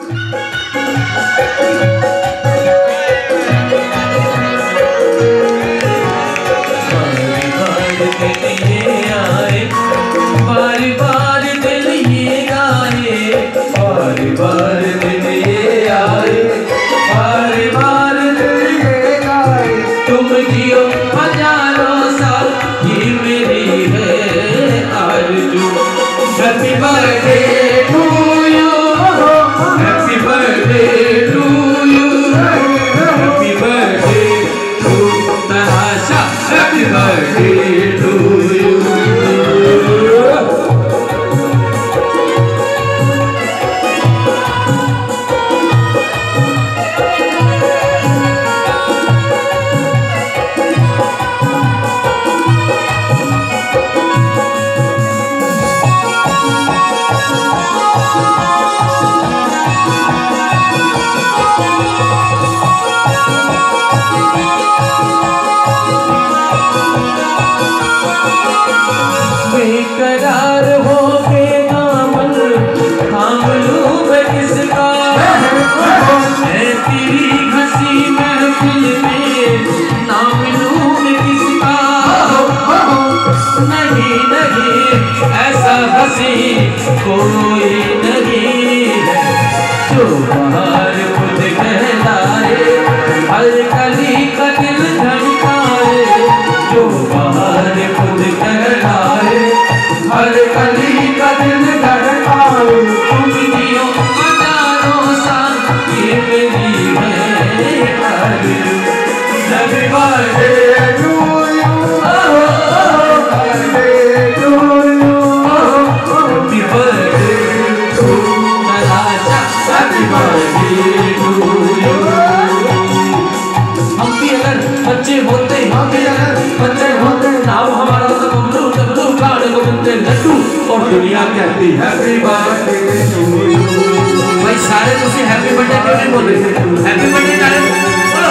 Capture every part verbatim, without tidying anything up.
दुनिया कहती happy birthday to you. भाई सारे तुसी हैप्पी बर्थडे क्यों नहीं बोल रहे? हैप्पी बर्थडे नारे बोलो।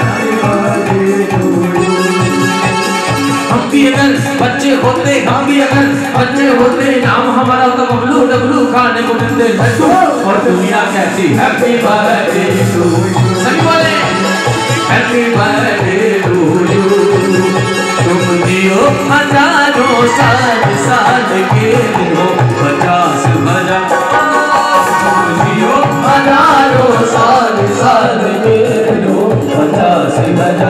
हम भी अगर बच्चे होते हम भी अगर बच्चे होते नाम हमारा तो बबलू डबलू खाने को मिलते लड्डू और दुनिया कहती हैप्पी बर्थडे टू यू। सभी बोले हैप्पी बर्थडे टू यू। तुम जियो हजारों साल साल के दिनों पचास बजा। तुम जियो हजारों साल साल के दिनों पचास बजा।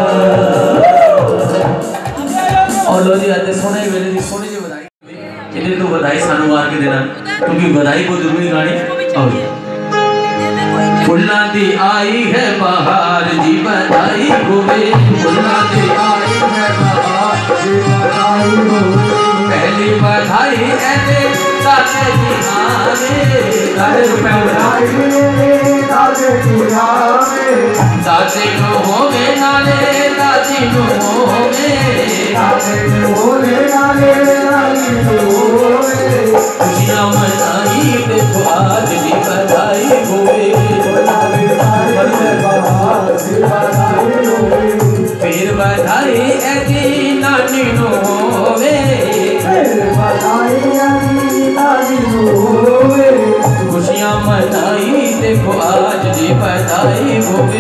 और लो जी आते सोने वेले दी सोनी जी बधाई इन्हें तो बधाई सानू मार के देना क्योंकि बधाई को जरूरी गानी। और फुल्ला दी आई है बहार जी बधाई होवे। फुल्ला दी आई है बहार जी बधाई होवे। पहली बधाई ऐसे दादे की आवे। दादे रुपए बधाई दादे की आवे। दादे नो होवे नाले दादी नो होवे। दादे नो होवे नाले दादी नो होवे। खुशियां मनाई देखो आज जी बधाई होवे। फिर बधाई ऐसी नानी नो होवे। खुशियां मनाई देखो आज जी बधाई होवे।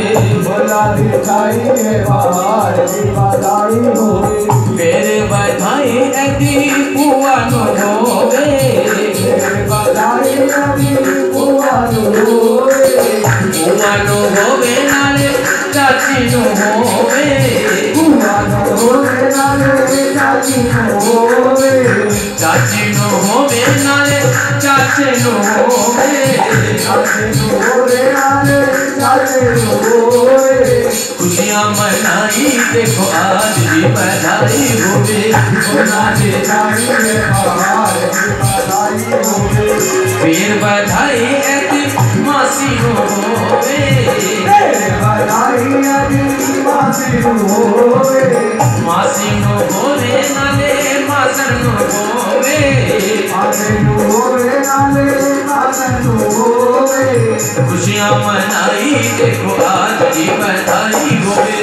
फिर बधाई ऐसी बुआ नो होवे। बुआ नो होवे नाले चाची नो होवे। चाची नो होवे नाले चाचे नो होवे। खुशियां मनाई देखो आज जी बधाई होवे। फिर बधाई ऐसी मासी नो होवे। मासी नो होवे नाले मासन नो होवे। खुशियां मनाई देखो आज जी बधाई होवे।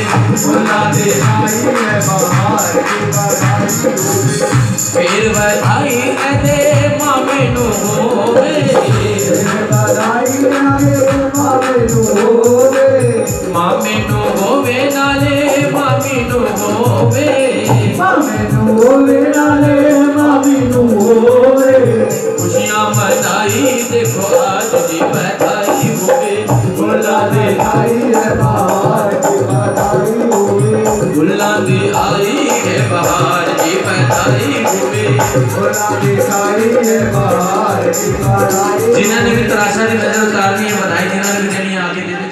फिर बधाई ऐसे मामे नो होवे। मामे नू होवे मामे नू होवे नाले मामी नू होवे मामे नू होवे नाले मामी नू होवे खुशियां मनाई देखो आज दी बधाई होवे फुल्लां दी आई है बहार दी बधाई होवे फुल्लां दी आई है बहार दी बधाई होवे फुल्लां दी आई है बहार दी बधाई। जिन्होंने भी तराशा की नजर उतारनी है बधाई जिन्होंने भी देनी है आगे दे